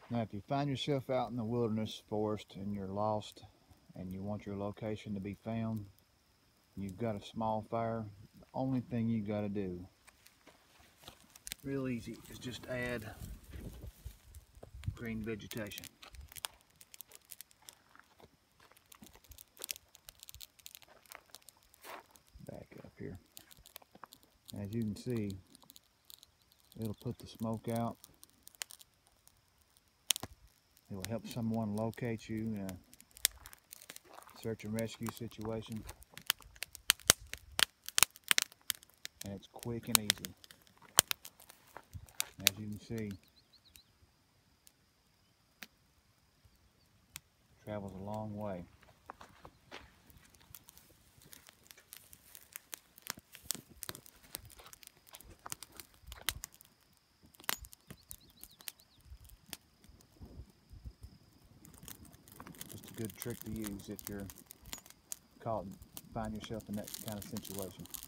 Now, if you find yourself out in the wilderness forest and you're lost and you want your location to be found, you've got a small fire, the only thing you got to do, real easy, is just add green vegetation. Back up here. As you can see, it'll put the smoke out. It will help someone locate you in a search and rescue situation. And it's quick and easy. As you can see, travels a long way. Just a good trick to use if you're find yourself in that kind of situation.